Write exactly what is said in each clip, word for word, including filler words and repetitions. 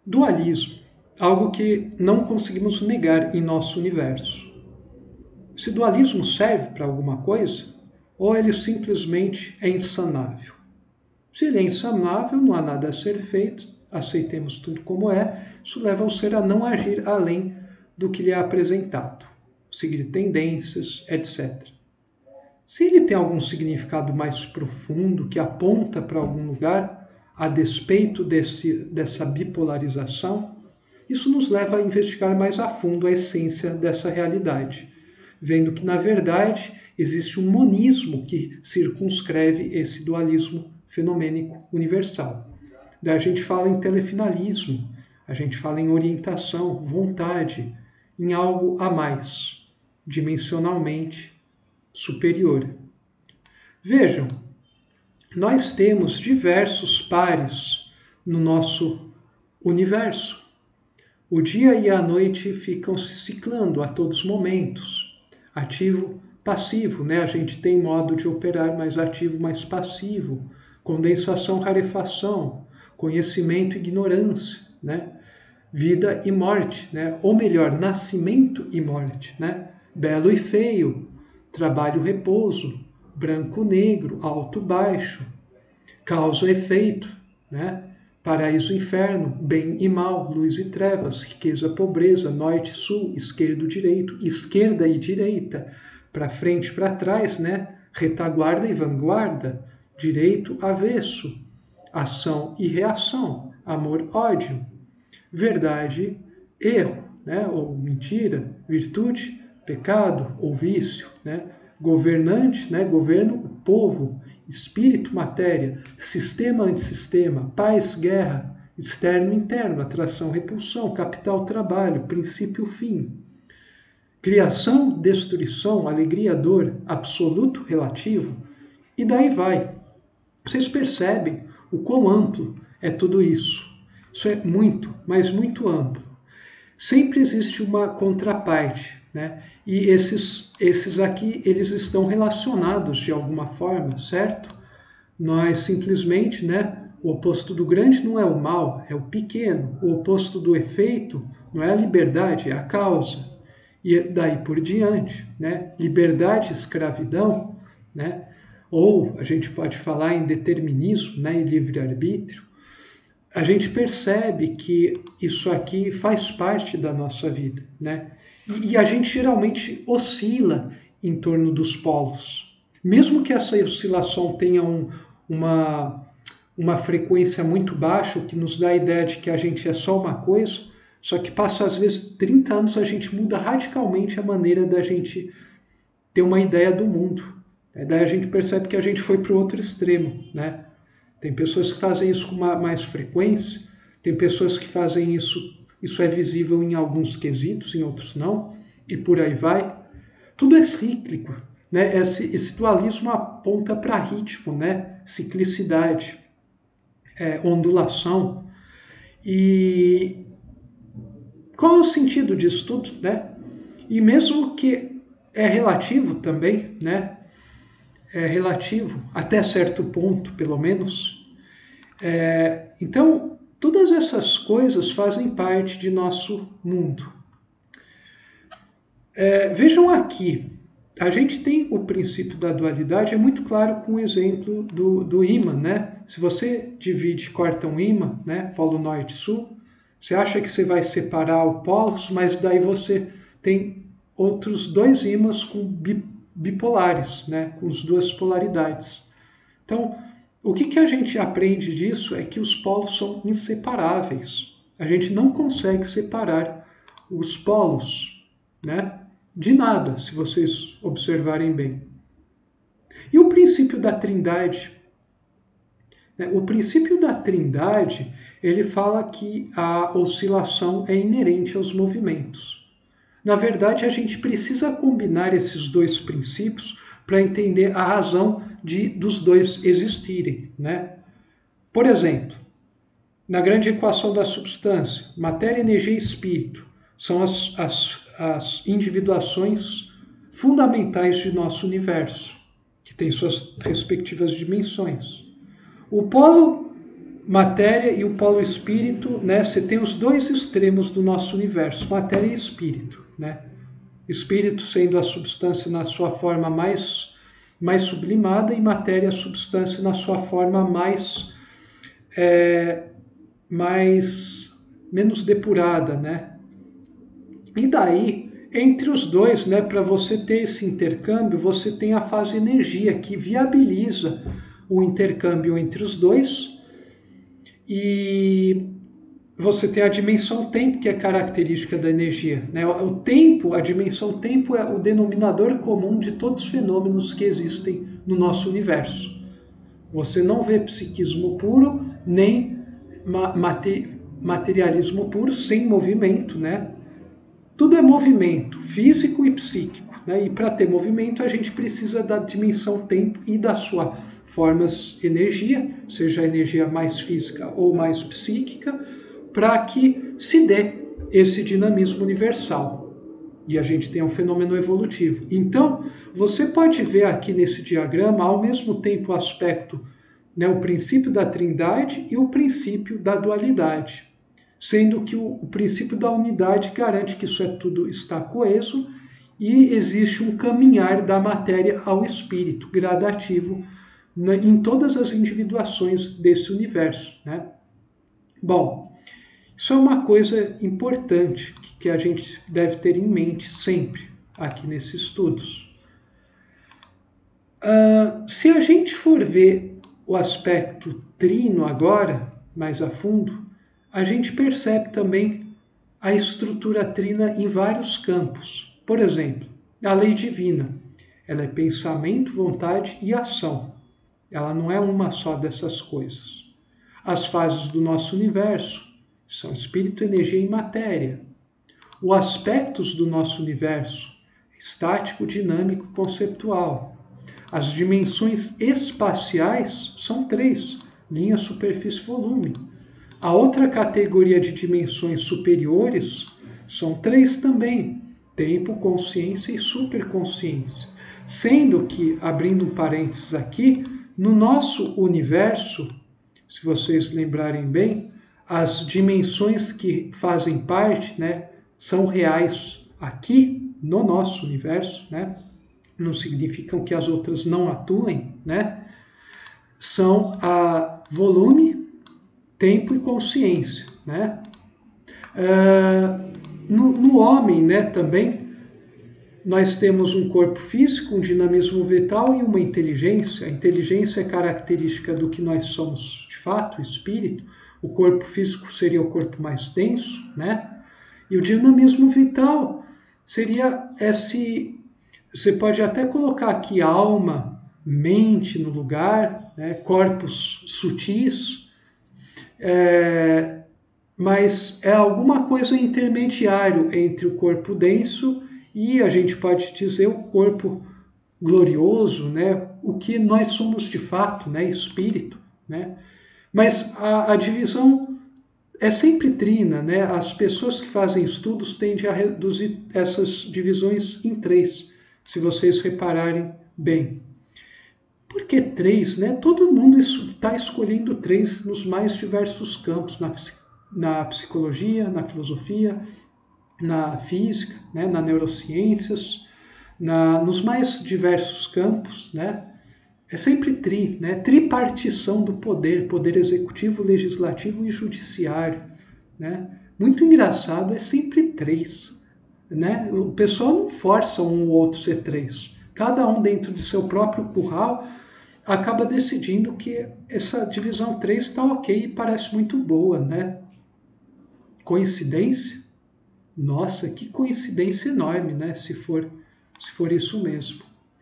Dualismo, algo que não conseguimos negar em nosso universo. Esse dualismo serve para alguma coisa ou ele simplesmente é insanável? Se ele é insanável, não há nada a ser feito, aceitemos tudo como é, isso leva o ser a não agir além do que lhe é apresentado, seguir tendências, etcétera. Se ele tem algum significado mais profundo que aponta para algum lugar, a despeito desse, dessa bipolarização, isso nos leva a investigar mais a fundo a essência dessa realidade, vendo que, na verdade, existe um monismo que circunscreve esse dualismo fenomênico universal. Daí a gente fala em telefinalismo, a gente fala em orientação, vontade, em algo a mais, dimensionalmente superior. Vejam, nós temos diversos pares no nosso universo. O dia e a noite ficam se ciclando a todos os momentos. Ativo, passivo, né? A gente tem modo de operar mais ativo, mais passivo. Condensação, rarefação. Conhecimento e ignorância, né? Vida e morte, né? Ou melhor, nascimento e morte, né? Belo e feio, trabalho e repouso, branco negro, alto baixo, causa e efeito, né? Paraíso e inferno, bem e mal, luz e trevas, riqueza, pobreza, norte e sul, esquerdo e direito, esquerda e direita, para frente e para trás, né? Retaguarda e vanguarda, direito, avesso, ação e reação, amor, ódio, verdade, erro, né? Ou mentira, virtude, pecado ou vício, né? Governante, né? Governo, o povo, espírito, matéria, sistema, antissistema, paz, guerra, externo, interno, atração, repulsão, capital, trabalho, princípio, fim, criação, destruição, alegria, dor, absoluto, relativo, e daí vai. Vocês percebem o quão amplo é tudo isso. Isso é muito, mas muito amplo. Sempre existe uma contraparte, né? E esses, esses aqui, eles estão relacionados de alguma forma, certo? Nós simplesmente, né? O oposto do grande não é o mal, é o pequeno. O oposto do efeito não é a liberdade, é a causa. E daí por diante, né? Liberdade, escravidão, né? Ou a gente pode falar em determinismo, né? E livre-arbítrio. A gente percebe que isso aqui faz parte da nossa vida, né? E, e a gente geralmente oscila em torno dos polos. Mesmo que essa oscilação tenha um, uma, uma frequência muito baixa, o que nos dá a ideia de que a gente é só uma coisa, só que passa às vezes trinta anos, a gente muda radicalmente a maneira da gente ter uma ideia do mundo. Daí a gente percebe que a gente foi para o outro extremo, né? Tem pessoas que fazem isso com uma, mais frequência, tem pessoas que fazem isso, isso é visível em alguns quesitos, em outros não, e por aí vai. Tudo é cíclico, né? Esse, esse dualismo aponta para ritmo, né? Ciclicidade, é, ondulação. E qual é o sentido disso tudo, né? E mesmo que é relativo também, né? É relativo, até certo ponto, pelo menos. É, então, todas essas coisas fazem parte de nosso mundo. É, vejam aqui, a gente tem o princípio da dualidade, é muito claro com o exemplo do, do ímã, né? Se você divide, corta um ímã, né? Polo norte e sul, você acha que você vai separar os polos, mas daí você tem outros dois ímãs com bi bipolares, né, com as duas polaridades. Então, o que, que a gente aprende disso é que os polos são inseparáveis. A gente não consegue separar os polos, né, de nada, se vocês observarem bem. E o princípio da trindade? Né, o princípio da trindade, ele fala que a oscilação é inerente aos movimentos. Na verdade, a gente precisa combinar esses dois princípios para entender a razão de, dos dois existirem, né? Por exemplo, na grande equação da substância, matéria, energia e espírito são as, as, as individuações fundamentais de nosso universo, que tem suas respectivas dimensões. O polo matéria e o polo espírito, né? Você tem os dois extremos do nosso universo, matéria e espírito, né? Espírito sendo a substância na sua forma mais, mais sublimada e matéria a substância na sua forma mais, é, mais menos depurada, né? E daí, entre os dois, né, para você ter esse intercâmbio, você tem a fase energia que viabiliza o intercâmbio entre os dois. E você tem a dimensão tempo, que é característica da energia, né? O tempo, a dimensão tempo é o denominador comum de todos os fenômenos que existem no nosso universo. Você não vê psiquismo puro, nem materialismo puro sem movimento, né? Tudo é movimento, físico e psíquico, né? E para ter movimento a gente precisa da dimensão tempo e das suas formas energia, seja a energia mais física ou mais psíquica, para que se dê esse dinamismo universal. E a gente tem um fenômeno evolutivo. Então, você pode ver aqui nesse diagrama, ao mesmo tempo, o aspecto, né, o princípio da trindade e o princípio da dualidade. Sendo que o, o princípio da unidade garante que isso é tudo está coeso e existe um caminhar da matéria ao espírito, gradativo, na, em todas as individuações desse universo, né? Bom, isso é uma coisa importante que, que a gente deve ter em mente sempre aqui nesses estudos. Uh, se a gente for ver o aspecto trino agora, mais a fundo, a gente percebe também a estrutura trina em vários campos. Por exemplo, a lei divina. Ela é pensamento, vontade e ação. Ela não é uma só dessas coisas. As fases do nosso universo são espírito, energia e matéria. Os aspectos do nosso universo, estático, dinâmico, conceptual. As dimensões espaciais são três, linha, superfície, volume. A outra categoria de dimensões superiores são três também, tempo, consciência e superconsciência. Sendo que, abrindo um parênteses aqui, no nosso universo, se vocês lembrarem bem, as dimensões que fazem parte, né, são reais aqui no nosso universo, né? Não significam que as outras não atuem, né? São a volume, tempo e consciência, né? Uh, no, no homem, né, também, nós temos um corpo físico, um dinamismo vital e uma inteligência. A inteligência é característica do que nós somos de fato, o espírito. O corpo físico seria o corpo mais denso, né? E o dinamismo vital seria esse... Você pode até colocar aqui alma, mente no lugar, né? Corpos sutis, é, mas é alguma coisa intermediário entre o corpo denso e a gente pode dizer o corpo glorioso, né? O que nós somos de fato, né? Espírito, né? Mas a, a divisão é sempre trina, né? As pessoas que fazem estudos tendem a reduzir essas divisões em três, se vocês repararem bem. Por que três? Né? Todo mundo está escolhendo três nos mais diversos campos, na, na psicologia, na filosofia, na física, né? Na neurociências, na, nos mais diversos campos, né? É sempre tri, né? Tripartição do poder, poder executivo, legislativo e judiciário, né? Muito engraçado, é sempre três. Né? O pessoal não força um ou outro ser três. Cada um dentro de seu próprio curral acaba decidindo que essa divisão três está ok e parece muito boa, né? Coincidência? Nossa, que coincidência enorme, né? Se for, se for isso mesmo.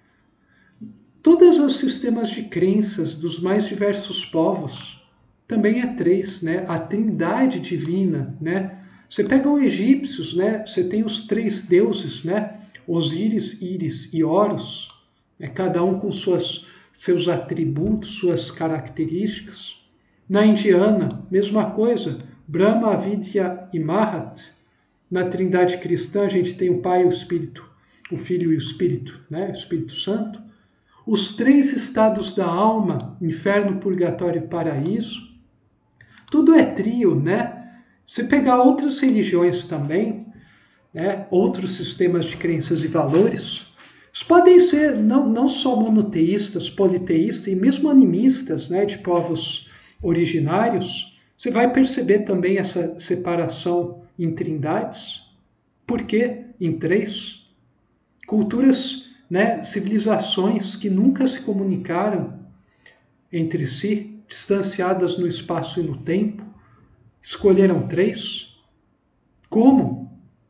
Todos os sistemas de crenças dos mais diversos povos também é três, né? A trindade divina, né? Você pega os egípcios, né? Você tem os três deuses, né? Osíris, Íris e Horus, né? Cada um com suas, seus atributos, suas características. Na indiana, mesma coisa, Brahma, Vidya e Mahat. Na trindade cristã, a gente tem o Pai, o Espírito, o Filho e o Espírito, né? O Espírito Santo. Os três estados da alma, inferno, purgatório e paraíso. tudo é trio, né? Se pegar outras religiões também, né, outros sistemas de crenças e valores, eles podem ser não, não só monoteístas, politeístas e mesmo animistas, né, de povos originários. Você vai perceber também essa separação em trindades. Por que em três? Culturas, né, civilizações que nunca se comunicaram entre si, distanciadas no espaço e no tempo, escolheram três? Como?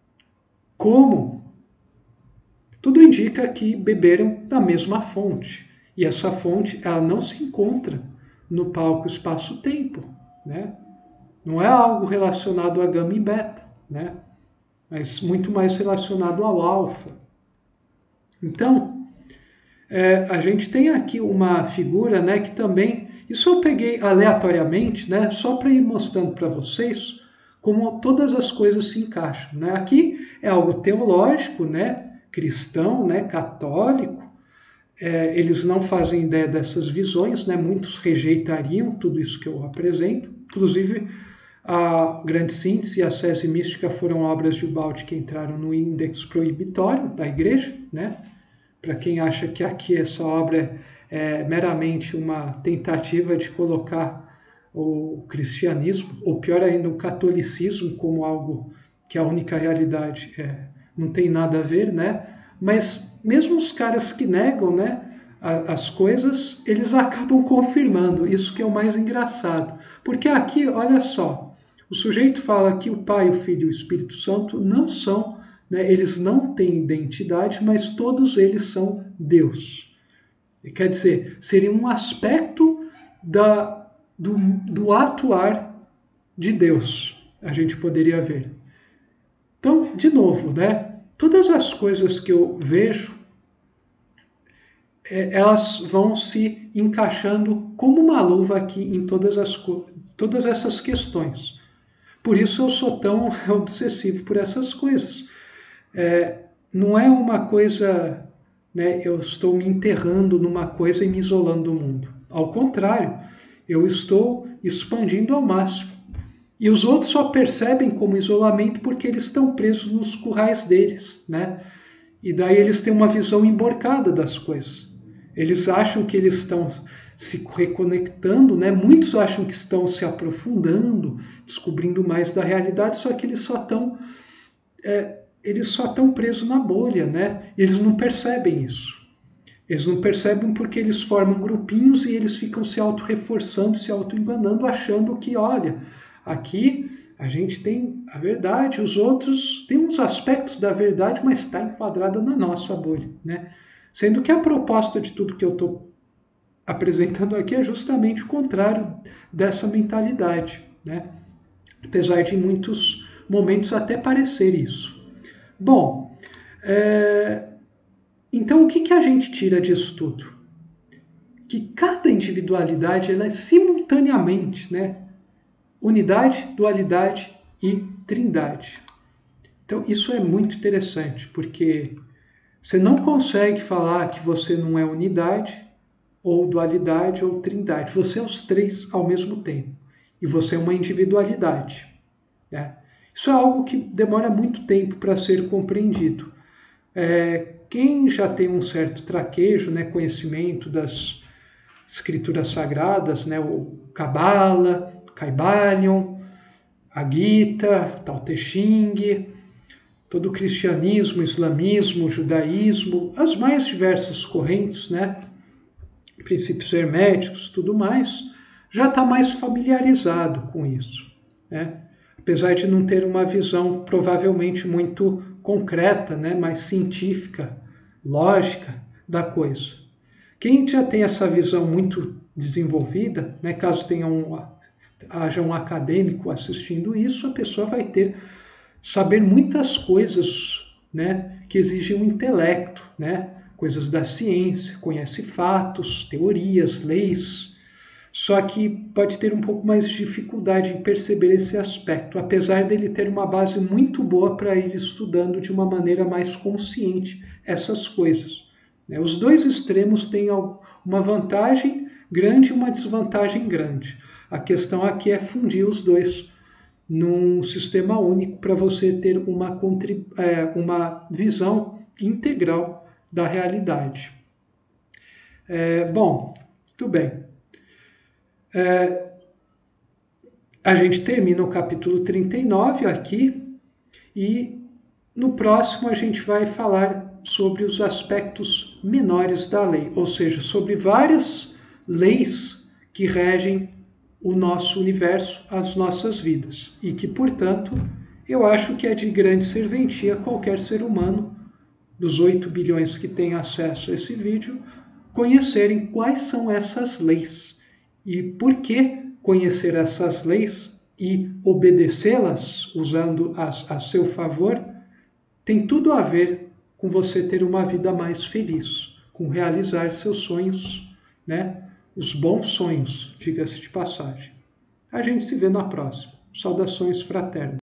Como? Tudo indica que beberam da mesma fonte. E essa fonte, ela não se encontra no palco espaço-tempo, né? Não é algo relacionado a gama e beta, né? Mas muito mais relacionado ao alfa. Então, é, a gente tem aqui uma figura, né, que também, isso eu peguei aleatoriamente, né, só para ir mostrando para vocês como todas as coisas se encaixam, né? Aqui é algo teológico, né, cristão, né, católico. É, eles não fazem ideia dessas visões, né? Muitos rejeitariam tudo isso que eu apresento. Inclusive, a Grande Síntese e a Sese Mística foram obras de Ubald que entraram no índex proibitório da Igreja, né? Para quem acha que aqui essa obra é meramente uma tentativa de colocar o cristianismo, ou pior ainda, o catolicismo como algo que a única realidade é, não tem nada a ver, né? Mas mesmo os caras que negam, né, as coisas, eles acabam confirmando. Isso que é o mais engraçado. Porque aqui, olha só, o sujeito fala que o Pai, o Filho e o Espírito Santo não são, né, eles não têm identidade, mas todos eles são Deus. Quer dizer, seria um aspecto da, do, do atuar de Deus, a gente poderia ver. Então, de novo, né, todas as coisas que eu vejo, elas vão se encaixando como uma luva aqui em todas, as, todas essas questões. Por isso eu sou tão obsessivo por essas coisas. É, não é uma coisa, né, eu estou me enterrando numa coisa e me isolando do mundo. Ao contrário, eu estou expandindo ao máximo. E os outros só percebem como isolamento porque eles estão presos nos currais deles, né? E daí eles têm uma visão emborcada das coisas. Eles acham que eles estão se reconectando, né? Muitos acham que estão se aprofundando, descobrindo mais da realidade, só que eles só estão é, eles só estão presos na bolha, né? Eles não percebem isso. Eles não percebem porque eles formam grupinhos e eles ficam se auto-reforçando, se auto-enganando, achando que, olha, aqui a gente tem a verdade, os outros têm uns aspectos da verdade, mas está enquadrada na nossa bolha, né? Sendo que a proposta de tudo que eu estou apresentando aqui é justamente o contrário dessa mentalidade, né? Apesar de em muitos momentos até parecer isso. Bom, é... então o que, que a gente tira disso tudo? Que cada individualidade ela é simultaneamente, né? Unidade, dualidade e trindade. Então isso é muito interessante, porque você não consegue falar que você não é unidade, ou dualidade, ou trindade. Você é os três ao mesmo tempo. E você é uma individualidade, né? Isso é algo que demora muito tempo para ser compreendido. É, quem já tem um certo traquejo, né, conhecimento das escrituras sagradas, né, o Kabbalah, Kybalion, a Gita, Tao Te Ching, todo o cristianismo, islamismo, judaísmo, as mais diversas correntes, né, princípios herméticos, tudo mais, já está mais familiarizado com isso, né? Apesar de não ter uma visão provavelmente muito concreta, né, mais científica, lógica da coisa. Quem já tem essa visão muito desenvolvida, né, caso tenha um, haja um acadêmico assistindo isso, a pessoa vai ter saber muitas coisas, né, que exigem um intelecto, né, coisas da ciência, conhece fatos, teorias, leis, só que pode ter um pouco mais de dificuldade em perceber esse aspecto, apesar dele ter uma base muito boa para ir estudando de uma maneira mais consciente essas coisas. Os dois extremos têm uma vantagem grande e uma desvantagem grande. A questão aqui é fundir os dois num sistema único para você ter uma, é, uma visão integral da realidade. É, bom, muito bem. É, a gente termina o capítulo trinta e nove aqui e no próximo a gente vai falar sobre os aspectos menores da lei, ou seja, sobre várias leis que regem o nosso universo, as nossas vidas, e que, portanto, eu acho que é de grande serventia qualquer ser humano, dos oito bilhões que tem acesso a esse vídeo, conhecerem quais são essas leis e por que conhecer essas leis e obedecê-las, usando-as a seu favor, tem tudo a ver com você ter uma vida mais feliz, com realizar seus sonhos, né? Os bons sonhos, diga-se de passagem. A gente se vê na próxima. Saudações fraternas.